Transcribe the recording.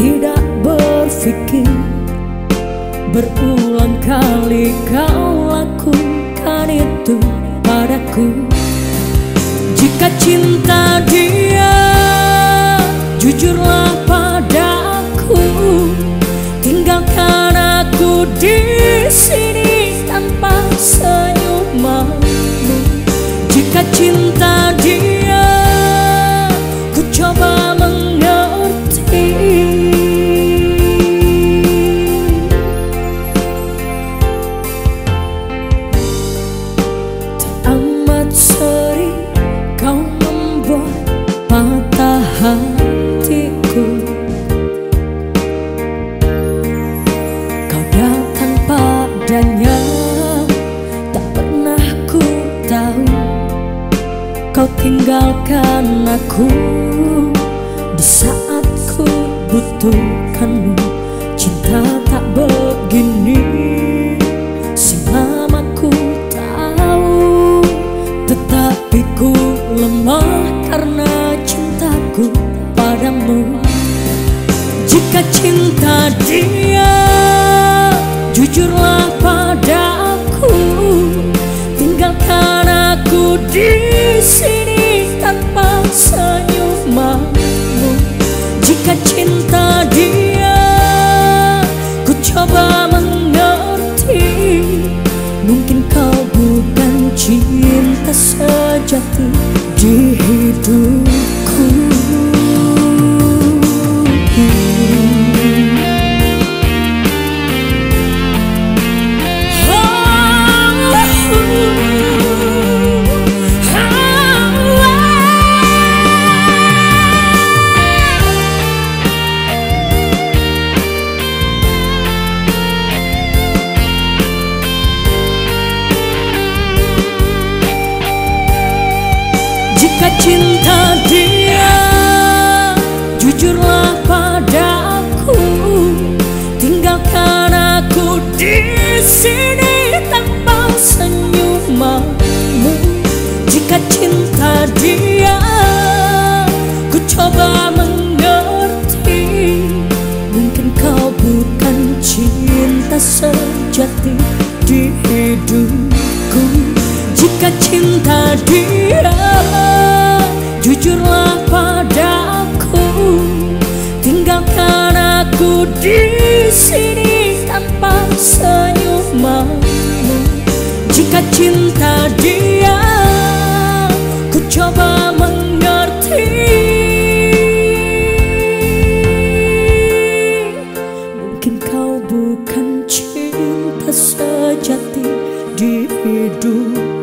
tidak berpikir. Berulang kali kau lakukan itu padaku. Jika cinta dia, jujurlah padaku. Tinggalkan aku di sini tanpa senyumanmu. Jika cinta dia, ku coba mengerti. Teramat sering kau membuat patah hatiku. Kau datang padanya, tak pernah ku tahu. Kau tinggalkan aku di saat ku butuhkanmu. Cinta tak begini, selama ku tahu. Tetapi ku lemah karena cintaku padamu. Jika cinta dia, jujurlah padaku. Tinggalkan aku di sini tanpa senyumanmu. Jika cinta dia, ku coba mengerti. Mungkin kau bukan cinta sejati di hidupku. Jika cinta dia, jujurlah padaku. Tinggalkan aku di sini tanpa senyumanmu. Jika cinta dia, ku coba mengerti. Mungkin kau bukan cinta sejati di hidupku. Jika cinta dia, jujurlah padaku. Tinggalkan aku di sini tanpa senyumanmu. Jika cinta dia, ku coba mengerti. Mungkin kau bukan cinta sejati di hidup.